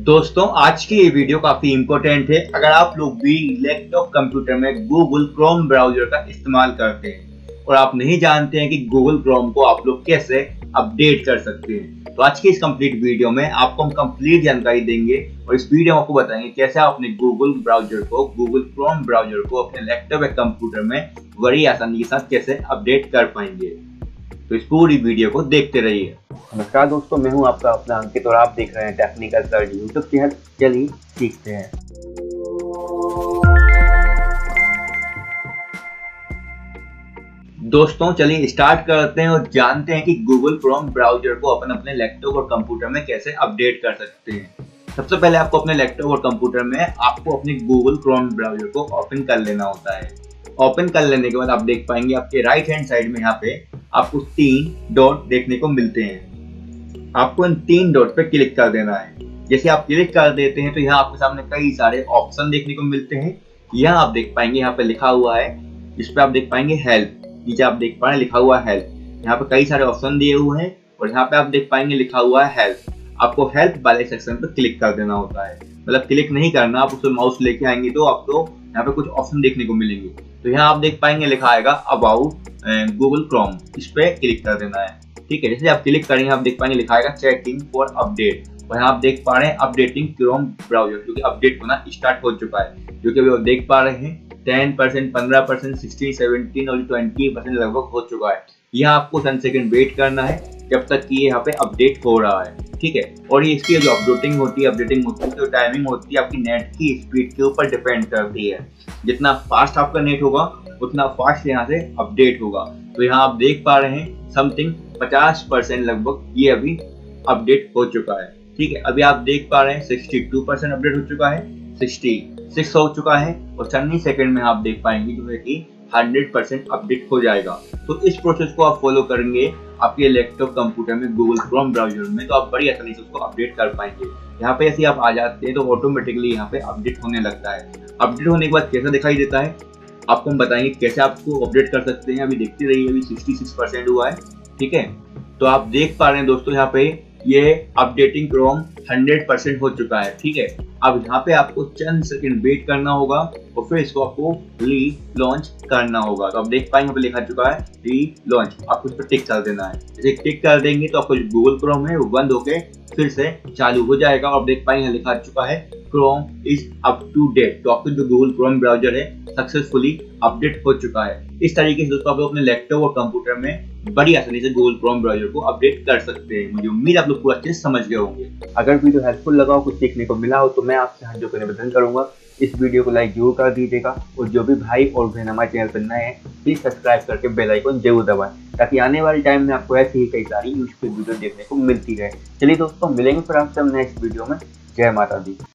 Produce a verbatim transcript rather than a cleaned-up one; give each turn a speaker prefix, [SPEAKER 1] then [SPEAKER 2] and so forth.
[SPEAKER 1] दोस्तों आज की ये वीडियो काफी इम्पोर्टेंट है। अगर आप लोग भी लैपटॉप कंप्यूटर में गूगल क्रोम ब्राउजर का इस्तेमाल करते हैं और आप नहीं जानते हैं कि गूगल क्रोम को आप लोग कैसे अपडेट कर सकते हैं, तो आज की इस कंप्लीट वीडियो में आपको हम कंप्लीट जानकारी देंगे और इस वीडियो में आपको बताएंगे कैसे आप अपने गूगल ब्राउजर को गूगल क्रोम ब्राउजर को अपने लैपटॉप या कंप्यूटर में बड़ी आसानी के साथ कैसे अपडेट कर पाएंगे। तो इस पूरी वीडियो को देखते रहिए।
[SPEAKER 2] नमस्कार दोस्तों, मैं हूं आपका अपना अंकित और आप देख रहे हैं टेक्निकल सर्च यूट्यूब चैनल। चलिए सीखते हैं।
[SPEAKER 1] दोस्तों चलिए स्टार्ट करते हैं और जानते हैं कि गूगल क्रोम ब्राउजर को अपन अपने लैपटॉप और कंप्यूटर में कैसे अपडेट कर सकते हैं। सबसे पहले आपको अपने लैपटॉप और कंप्यूटर में आपको अपने गूगल क्रोम ब्राउजर को ओपन कर लेना होता है। ओपन कर लेने के बाद आप देख पाएंगे आपके राइट हैंड साइड में यहाँ पे आपको तीन डॉट देखने को मिलते हैं। आपको इन तीन डॉट पे क्लिक कर देना है। जैसे आप क्लिक कर देते हैं तो यहाँ आपके सामने कई सारे ऑप्शन देखने को मिलते हैं। यहाँ आप देख पाएंगे यहाँ पे लिखा हुआ है, जिस पे आप देख पाएंगे हेल्प। नीचे आप देख पा रहे हैं लिखा हुआ है हेल्प। यहाँ पे कई सारे ऑप्शन दिए हुए हैं और यहाँ पे आप देख पाएंगे लिखा हुआ है हेल्प। आपको हेल्प वाले सेक्शन पे क्लिक कर देना होता है, मतलब क्लिक नहीं करना, आप उसमें माउस लेके आएंगे तो आपको यहाँ पे कुछ ऑप्शन देखने को मिलेंगे। तो यहाँ आप देख पाएंगे लिखा आएगा अबाउट गूगल क्रोम, इस पे क्लिक कर देना है। ठीक है, जैसे आप क्लिक करेंगे आप देख पाएंगे लिखा आएगा चेकिंग फॉर अपडेट। और यहाँ आप देख पा रहे हैं अपडेटिंग क्रोम ब्राउजर, जो कि अपडेट होना स्टार्ट हो चुका है। जो कि अभी आप देख पा रहे हैं टेन परसेंट, पंद्रह परसेंट, सिक्सटीन, सेवनटीन और ट्वेंटी परसेंट लगभग हो चुका है। यहाँ आपको टेन सेकंड वेट करना है जब तक कि ये यहाँ पे अपडेट हो रहा है। ठीक है, और ये इसकी जो अपडेटिंग होती है अपडेटिंग होती है तो टाइमिंग होती है आपकी नेट की स्पीड के ऊपर डिपेंड करती है। जितना फास्ट आपका नेट होगा उतना फास्ट यहाँ से अपडेट होगा। तो यहाँ आप देख पा रहे हैं समथिंग पचास परसेंट लगभग ये अभी अपडेट हो चुका है। ठीक है, अभी आप देख पा रहे हैं सिक्सटी टू परसेंट अपडेट हो चुका है, सिक्सटी सिक्स हो चुका है और चालीस सेकंड में आप देख पाएंगे जो है कि हंड्रेड परसेंट अपडेट हो जाएगा। तो इस प्रोसेस को आप फॉलो करेंगे आपके लैपटॉप कंप्यूटर में गूगल क्रोम ब्राउजर में, तो आप बड़ी आसानी से उसको अपडेट कर पाएंगे। यहाँ पे ऐसे आप आ जाते हैं तो ऑटोमेटिकली यहाँ पे अपडेट होने लगता है। अपडेट होने के बाद कैसा दिखाई देता है आपको हम बताएंगे कैसे आपको अपडेट कर सकते हैं। अभी देखते रहिए, अभी सिक्सटी सिक्स परसेंट हुआ है। ठीक है, तो आप देख पा रहे हैं दोस्तों यहाँ पे ये अपडेटिंग क्रोम हंड्रेड परसेंट हो चुका है। ठीक है, अब यहाँ पे आपको चंद सेकंड वेट करना होगा और फिर इसको आपको री लॉन्च करना होगा। तो आप देख पाएंगे यहाँ पे लिखा चुका है री लॉन्च, आपको इस पर टिक कर देना है। जैसे टिक कर देंगे तो आपको जो गूगल क्रोम है वो बंद होके फिर से चालू हो जाएगा और देख पाएंगे लिखा चुका है Chrome is up to date. तो आपको जो गूगल क्रोम ब्राउजर है सक्सेसफुली अपडेट हो चुका है। इस तरीके से दोस्तों आप लोग अपने लैपटॉप और कंप्यूटर में बड़ी आसानी से गूगल क्रोम ब्राउजर को अपडेट कर सकते हैं। मुझे उम्मीद आप लोग पूरा अच्छे से समझ गए होंगे।
[SPEAKER 2] अगर वीडियो हेल्पफुल लगा हो, कुछ सीखने को मिला हो, तो मैं आपसे हाथ जोड़कर निवेदन करूंगा इस वीडियो को लाइक जरूर कर दीजिएगा और जो भी भाई और बहन हमारे चैनल पर नए हैं प्लीज सब्सक्राइब करके बेल आइकन जरूर दबाएं, ताकि आने वाले टाइम में आपको ऐसी ही कई सारी यूजफुल वीडियो देखने को मिलती रहे। चलिए दोस्तों, मिलेंगे फिर आपसे हम नेक्स्ट वीडियो में। जय माता दी।